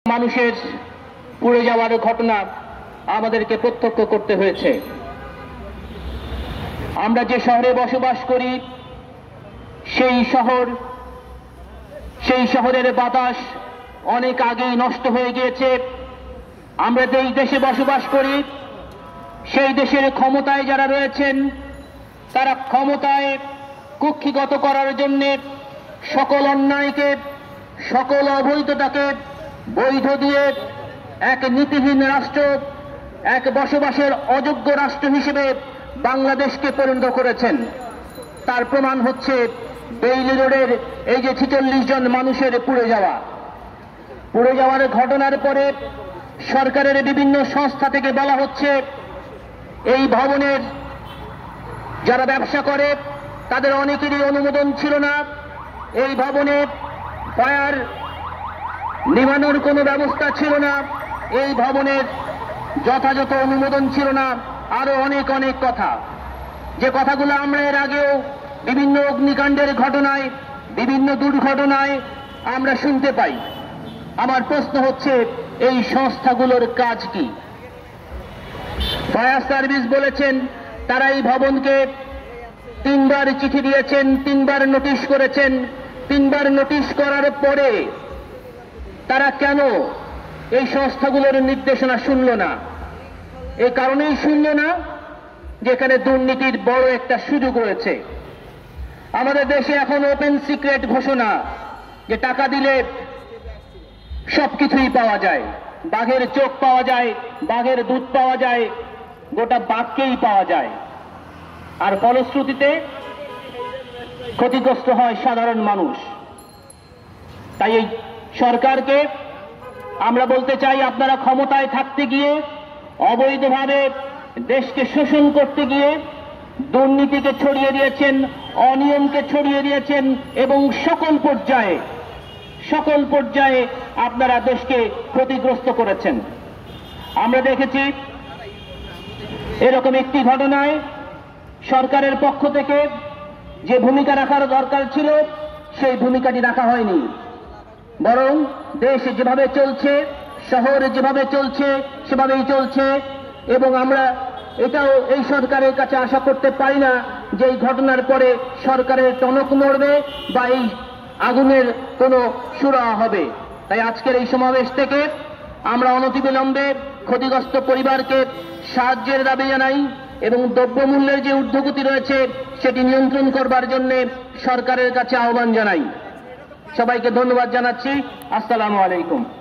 মানুষের পুড়ে যাওয়ার ঘটনা আমাদেরকে প্রত্যক্ষ করতে হয়েছে। আমরা যে শহরে বসবাস করি সেই শহরের বাতাস অনেক আগেই নষ্ট হয়ে গিয়েছে। আমরা যেই দেশে বসবাস করি সেই দেশের ক্ষমতায় যারা রয়েছেন তারা ক্ষমতায় কুক্ষিগত করার জন্য সকল অন্যায়কে, সকল অবৈধতাকে বৈধ দিয়ে এক নীতিহীন রাষ্ট্র, এক বসবাসের অযোগ্য রাষ্ট্র হিসেবে বাংলাদেশকে পরিণত করেছেন। তার প্রমাণ হচ্ছে বেইলি রোডের এই যে 46 জন মানুষের পুড়ে যাওয়ার ঘটনার পরে সরকারের বিভিন্ন সংস্থা থেকে বলা হচ্ছে এই ভবনের যারা ব্যবসা করে তাদের অনেকেরই অনুমোদন ছিল না, এই ভবনে ফায়ার নিভানোর কোনো ব্যবস্থা ছিল না, এই ভবনের যথাযথ অনুমোদন ছিল না, আরো অনেক কথা, যে কথাগুলো আমরা এর আগেও বিভিন্ন অগ্নিকাণ্ডের ঘটনায়, বিভিন্ন দুর্ঘটনায় আমরা শুনতে পাই। আমার প্রশ্ন হচ্ছে এই সংস্থাগুলোর কাজ কি? ফায়ার সার্ভিস বলেছেন তারা এই ভবনকে 3 বার চিঠি দিয়েছেন, 3 বার নোটিশ করেছেন। 3 বার নোটিশ করার পরে তারা কেন এই সংস্থাগুলোর নির্দেশনা শুনল না? এই কারণেই শুনল না যেখানে দুর্নীতির বড় একটা সুযোগ রয়েছে। আমাদের দেশে এখন ওপেন সিক্রেট ঘোষণা যে টাকা দিলে সবকিছুই পাওয়া যায়, বাঘের চোখ পাওয়া যায়, বাঘের দুধ পাওয়া যায়, গোটা বাঘকেই পাওয়া যায়, আর ফলশ্রুতিতে ক্ষতিগ্রস্ত হয় সাধারণ মানুষ। তাই এই সরকারকে আমরা বলতে চাই, আপনারা ক্ষমতায় থাকতে গিয়ে অবৈধভাবে দেশকে শোষণ করতে গিয়ে দুর্নীতিকে ছড়িয়ে দিয়েছেন, অনিয়মকে ছড়িয়ে দিয়েছেন এবং সকল পর্যায়ে আপনারা দেশকে ক্ষতিগ্রস্ত করেছেন। আমরা দেখেছি এরকম একটি ঘটনায় সরকারের পক্ষ থেকে যে ভূমিকা রাখার দরকার ছিল সেই ভূমিকাটি রাখা হয়নি, বরং দেশ যেভাবে চলছে, শহর যেভাবে চলছে সেভাবেই চলছে। এবং আমরা এটাও এই সরকারের কাছে আশা করতে পারি না যে এই ঘটনার পরে সরকারের টনক নড়বে বা এই আগুনের কোনো সুরাহা হবে। তাই আজকের এই সমাবেশ থেকে আমরা অনতিবিলম্বে ক্ষতিগ্রস্ত পরিবারকে সাহায্যের দাবি জানাই এবং দ্রব্যমূল্যের যে ঊর্ধ্বগতি রয়েছে সেটি নিয়ন্ত্রণ করবার জন্য সরকারের কাছে আহ্বান জানাই। সবাইকে ধন্যবাদ জানাচ্ছি। আসসালামু আলাইকুম।